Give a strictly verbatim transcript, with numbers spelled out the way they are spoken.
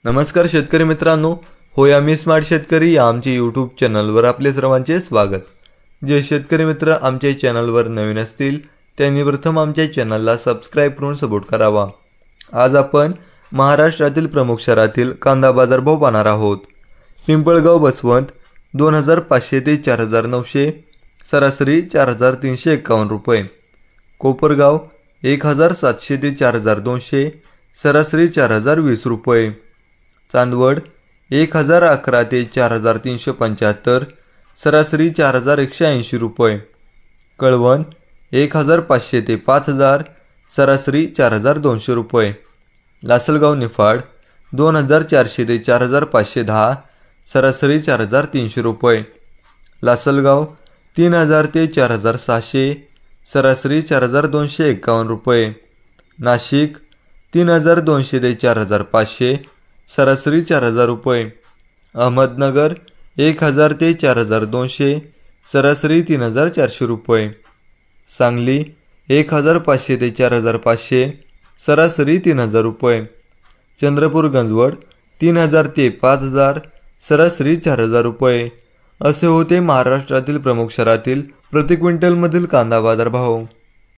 नमस्कार शेतकरी मित्रांनो, होय आम्ही स्मार्ट शेतकरी या आमच्या यूट्यूब चॅनलवर आपले सर्वांचे स्वागत। जे शेतकरी मित्र आमच्या चॅनलवर नवीन असतील त्यांनी प्रथम आमच्या चॅनलला सबस्क्राइब करून सपोर्ट करावा। आज आपण महाराष्ट्रातील प्रमुख शहरातील कांदा बाजारभाव पाहणार आहोत। पिंपळगाव बसवंत दोन हजार पाचशे ते चार हजार नऊशे, सरासरी चार हजार तीनशे एकावन्न रुपये। कोपरगाव एक हजार सातशे ते चार हजार दोनशे, सरासरी चार हजार वीस रुपये। चांदवड एक हजार अकरा ते चार हजार तीनशे पंच्याहत्तर, सरासरी चार हजार एकशे ऐंशी रुपये। कळवण एक हजार पाचशे ते पाच हजार, सरासरी चार हजार दोनशे रुपये। लासलगाव निफाड दोन हजार चारशे ते चार हजार पाचशे दहा, सरासरी चार हजार तीनशे रुपये। लासलगाव तीन हजार ते चार हजार सहाशे, सरासरी चार हजार दोनशे एकावन्न रुपये। नाशिक तीन हजार दोनशे ते चार हजार पाचशे, सरासरी चार हजार रुपये। अहमदनगर एक हजार ते चार हजार दोनशे, सरासरी तीन हजार चारशे रुपये। सांगली एक हजार पाचशे ते चार हजार पाचशे, सरासरी तीन हजार रुपये। चंद्रपूर गंजवड तीन हजार ते पाच हजार, सरासरी चार हजार रुपये। असे होते महाराष्ट्रातील प्रमुख शहरातील प्रति क्विंटलमधील कांदा बाजार भाव।